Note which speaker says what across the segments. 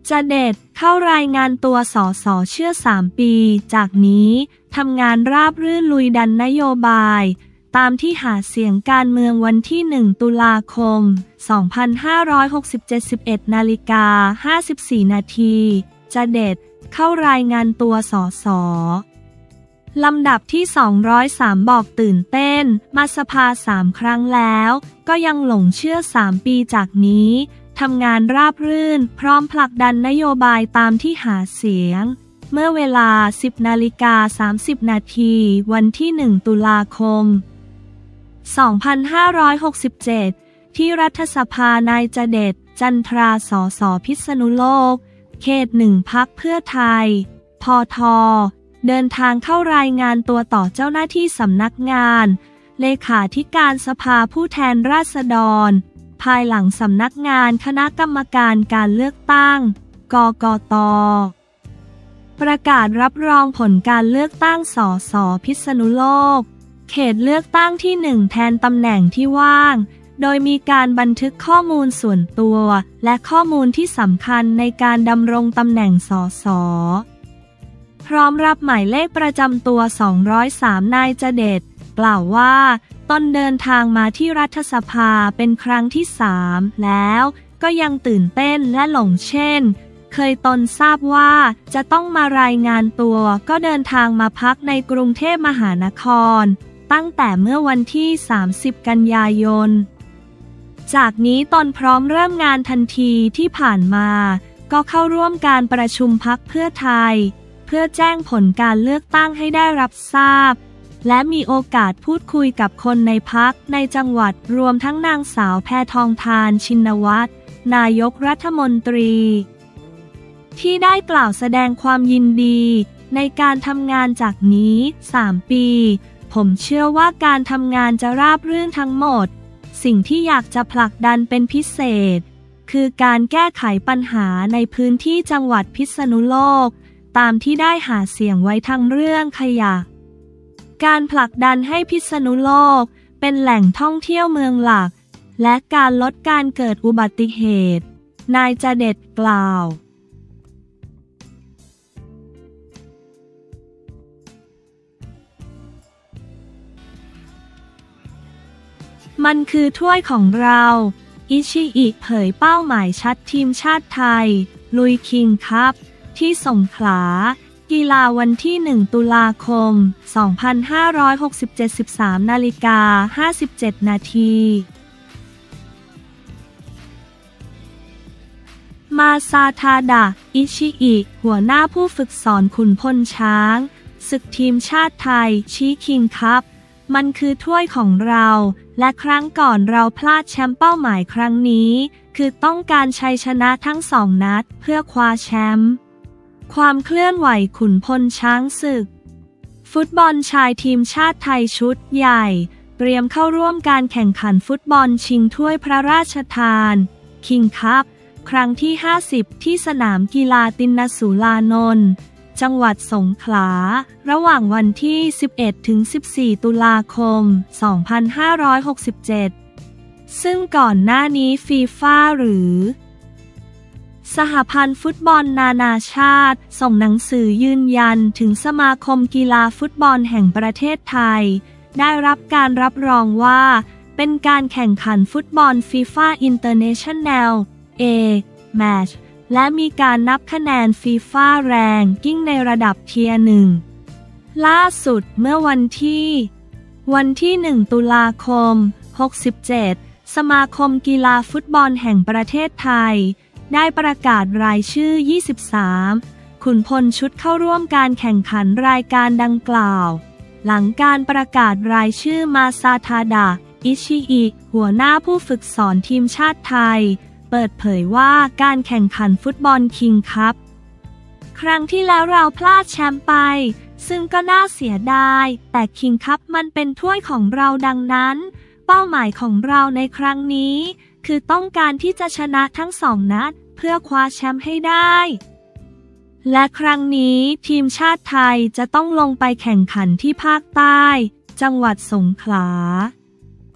Speaker 1: จะเด็ดเข้ารายงานตัวสสเชื่อ3 ปีจากนี้ทำงานราบรื่นลุยดันนโยบายตามที่หาเสียงการเมืองวันที่1 ตุลาคม 2567 11:54 นาทีจะเด็ดเข้ารายงานตัวสสลำดับที่203บอกตื่นเต้นมาสภา3 ครั้งแล้วก็ยังหลงเชื่อ3 ปีจากนี้ทำงานราบรื่นพร้อมผลักดันนโยบายตามที่หาเสียงเมื่อเวลา 10:30 นาทีวันที่1 ตุลาคม 2567 ที่รัฐสภานายจะเด็ดจันทราสสพิษณุโลกเขต1พรรคเพื่อไทยพท.เดินทางเข้ารายงานตัวต่อเจ้าหน้าที่สำนักงานเลขาธิการสภาผู้แทนราษฎรภายหลังสำนักงานคณะกรรมการการเลือกตั้งกกต.ประกาศรับรองผลการเลือกตั้งสสพิษณุโลกเขตเลือกตั้งที่1แทนตำแหน่งที่ว่างโดยมีการบันทึกข้อมูลส่วนตัวและข้อมูลที่สำคัญในการดำรงตำแหน่งสสพร้อมรับหมายเลขประจำตัว203นายจะเด็ดกล่าวว่าตนเดินทางมาที่รัฐสภาเป็นครั้งที่3แล้วก็ยังตื่นเต้นและหลงเช่นเคยตนทราบว่าจะต้องมารายงานตัวก็เดินทางมาพักในกรุงเทพมหานครตั้งแต่เมื่อวันที่30 กันยายนจากนี้ตนพร้อมเริ่มงานทันทีที่ผ่านมาก็เข้าร่วมการประชุมพรรคเพื่อไทยเพื่อแจ้งผลการเลือกตั้งให้ได้รับทราบและมีโอกาสพูดคุยกับคนในพรรคในจังหวัดรวมทั้งนางสาวแพทองธารชินวัตรนายกรัฐมนตรีที่ได้กล่าวแสดงความยินดีในการทำงานจากนี้3 ปีผมเชื่อว่าการทำงานจะราบรื่นทั้งหมดสิ่งที่อยากจะผลักดันเป็นพิเศษคือการแก้ไขปัญหาในพื้นที่จังหวัดพิษณุโลกตามที่ได้หาเสียงไว้ทั้งเรื่องขยะการผลักดันให้พิษณุโลกเป็นแหล่งท่องเที่ยวเมืองหลักและการลดการเกิดอุบัติเหตุนายจะเด็ดกล่าวมันคือถ้วยของเราอิชิอิเผยเป้าหมายชัดทีมชาติไทยลุยคิงคัพที่สงขลากีฬาวันที่1 ตุลาคม 2567 13:57 นาทีมาซาทาดะอิชิอิหัวหน้าผู้ฝึกสอนขุนพลช้างศึกทีมชาติไทยชี้คิงคัพมันคือถ้วยของเราและครั้งก่อนเราพลาดแชมป์เป้าหมายครั้งนี้คือต้องการชัยชนะทั้ง2 นัดเพื่อคว้าแชมป์ความเคลื่อนไหวขุนพลช้างศึกฟุตบอลชายทีมชาติไทยชุดใหญ่เตรียมเข้าร่วมการแข่งขันฟุตบอลชิงถ้วยพระราชทานคิงคัพครั้งที่50ที่สนามกีฬาตินสุรานนท์จังหวัดสงขลาระหว่างวันที่ 11-14 ตุลาคม 2567 ซึ่งก่อนหน้านี้ฟีฟ่าหรือสหพันธ์ฟุตบอลนานาชาติส่งหนังสือยืนยันถึงสมาคมกีฬาฟุตบอลแห่งประเทศไทยได้รับการรับรองว่าเป็นการแข่งขันฟุตบอลฟีฟ่าอินเตอร์เนชั่นแนลแมตช์และมีการนับคะแนนฟีฟ่าแรงกิ้งในระดับเทียร์ 1ล่าสุดเมื่อวันที่1 ตุลาคม 67สมาคมกีฬาฟุตบอลแห่งประเทศไทยได้ประกาศรายชื่อ23ขุนพลชุดเข้าร่วมการแข่งขันรายการดังกล่าวหลังการประกาศรายชื่อมาซาทาดะอิชิอิหัวหน้าผู้ฝึกสอนทีมชาติไทยเปิดเผยว่าการแข่งขันฟุตบอลคิงคัพครั้งที่แล้วเราพลาดแชมป์ไปซึ่งก็น่าเสียดายแต่คิงคัพมันเป็นถ้วยของเราดังนั้นเป้าหมายของเราในครั้งนี้คือต้องการที่จะชนะทั้ง2 นัดเพื่อคว้าแชมป์ให้ได้และครั้งนี้ทีมชาติไทยจะต้องลงไปแข่งขันที่ภาคใต้จังหวัดสงขลา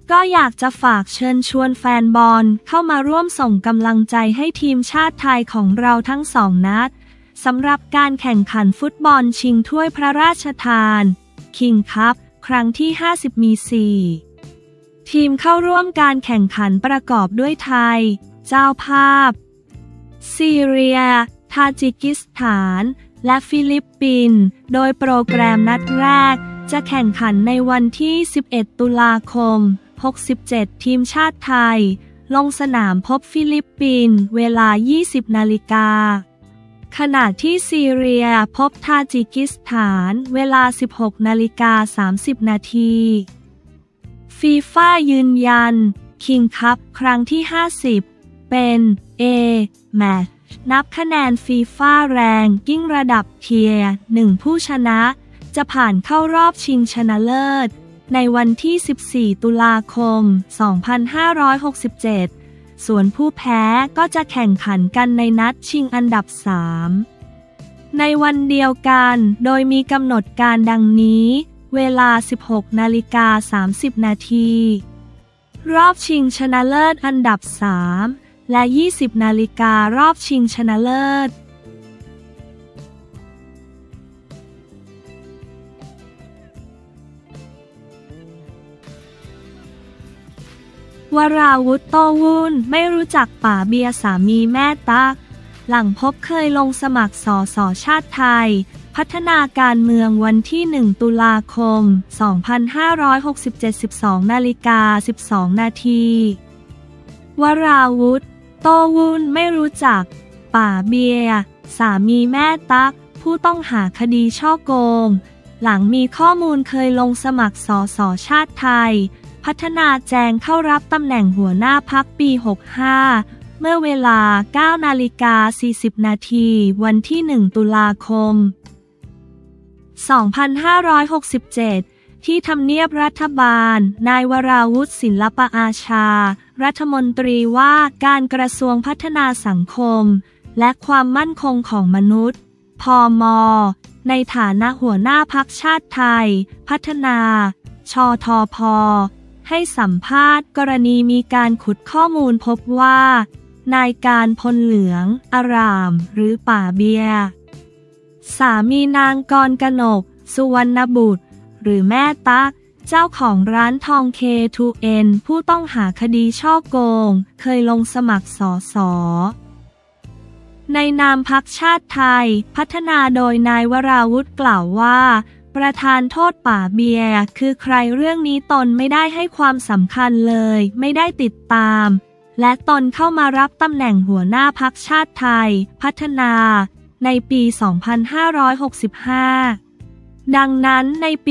Speaker 1: ก็อยากจะฝากเชิญชวนแฟนบอลเข้ามาร่วมส่งกำลังใจให้ทีมชาติไทยของเราทั้ง2 นัดสำหรับการแข่งขันฟุตบอลชิงถ้วยพระราชทานคิงคัพครั้งที่50มี4ทีมเข้าร่วมการแข่งขันประกอบด้วยไทยเจ้าภาพซีเรียทาจิกิสถานและฟิลิปปินส์โดยโปรแกรมนัดแรกจะแข่งขันในวันที่11ตุลาคม67ทีมชาติไทยลงสนามพบฟิลิปปินส์เวลา 20 นาฬิกาขณะที่ซีเรียพบทาจิกิสถานเวลา 16:30 นาทีฟีฟ่ายืนยันคิงคัพครั้งที่50เป็นแมตช์นับคะแนนฟีฟ่าแรงกิ้งระดับเทียร์1ผู้ชนะจะผ่านเข้ารอบชิงชนะเลิศในวันที่14ตุลาคม2567ส่วนผู้แพ้ก็จะแข่งขันกันในนัดชิงอันดับ3ในวันเดียวกันโดยมีกำหนดการดังนี้เวลา 16:30 นาทีรอบชิงชนะเลิศอันดับ3และ 20 นาฬิการอบชิงชนะเลิศวราวุธโต้วุ่นไม่รู้จักป๋าเบียร์สามีแม่ตั๊กหลังพบเคยลงสมัครสสชาติไทยพัฒนาการเมืองวันที่1ตุลาคม2567 12:12 นาทีวราวุธโต้วุ่นไม่รู้จักป๋าเบียร์สามีแม่ตั๊กผู้ต้องหาคดีฉ้อโกงหลังมีข้อมูลเคยลงสมัครสสชาติไทยพัฒนาแจงเข้ารับตำแหน่งหัวหน้าพรรคปี65เมื่อเวลา 9:40 นาทีวันที่1ตุลาคม2567ที่ทำเนียบรัฐบาลนายวราวุธศิลปอาชารัฐมนตรีว่าการกระทรวงพัฒนาสังคมและความมั่นคงของมนุษย์พม.ในฐานะหัวหน้าพรรคชาติไทยพัฒนาชทพ.ให้สัมภาษณ์กรณีมีการขุดข้อมูลพบว่านายการพลเหลืองอารามหรือป๋าเบียร์สามีนางกรกนกสุวรรณบุตรหรือแม่ตั๊กเจ้าของร้านทอง K2N ผู้ต้องหาคดีฉ้อโกงเคยลงสมัครสสในนามพรรคชาติไทยพัฒนาโดยนายวราวุธกล่าวว่าประธานโทษป๋าเบียร์คือใครเรื่องนี้ตนไม่ได้ให้ความสำคัญเลยไม่ได้ติดตามและตนเข้ามารับตำแหน่งหัวหน้าพรรคชาติไทยพัฒนาในปี 2565 ดังนั้นในปี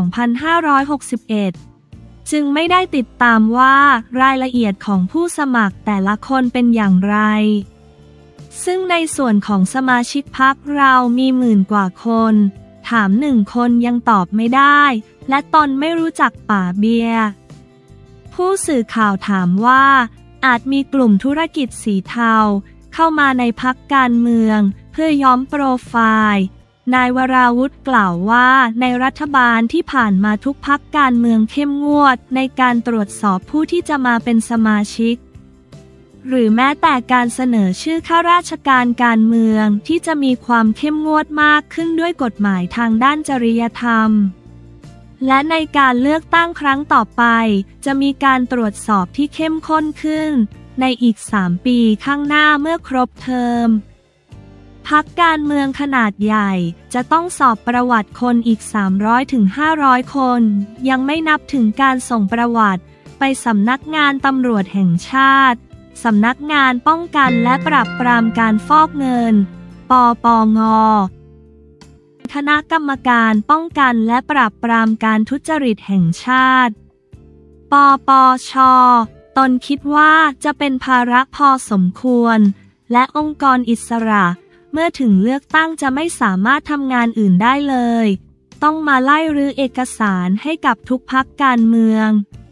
Speaker 1: 2561 จึงไม่ได้ติดตามว่ารายละเอียดของผู้สมัครแต่ละคนเป็นอย่างไรซึ่งในส่วนของสมาชิกพรรคเรามี10,000 กว่าคนถาม1 คนยังตอบไม่ได้และตนไม่รู้จักป๋าเบียร์ผู้สื่อข่าวถามว่าอาจมีกลุ่มธุรกิจสีเทาเข้ามาในพรรคการเมืองเพื่อย้อมโปรไฟล์นายวราวุธกล่าวว่าในรัฐบาลที่ผ่านมาทุกพรรคการเมืองเข้มงวดในการตรวจสอบผู้ที่จะมาเป็นสมาชิกหรือแม้แต่การเสนอชื่อข้าราชการการเมืองที่จะมีความเข้มงวดมากขึ้นด้วยกฎหมายทางด้านจริยธรรมและในการเลือกตั้งครั้งต่อไปจะมีการตรวจสอบที่เข้มข้นขึ้นในอีก3 ปีข้างหน้าเมื่อครบเทอมพรรคการเมืองขนาดใหญ่จะต้องสอบประวัติคนอีก 300-500 คนยังไม่นับถึงการส่งประวัติไปสำนักงานตำรวจแห่งชาติสำนักงานป้องกันและปราบปรามการฟอกเงินปปง.คณะกรรมการป้องกันและปราบปรามการทุจริตแห่งชาติปปช.ตนคิดว่าจะเป็นภาระพอสมควรและองค์กรอิสระเมื่อถึงเลือกตั้งจะไม่สามารถทำงานอื่นได้เลยต้องมาไล่รื้อเอกสารให้กับทุกพรรคการเมือง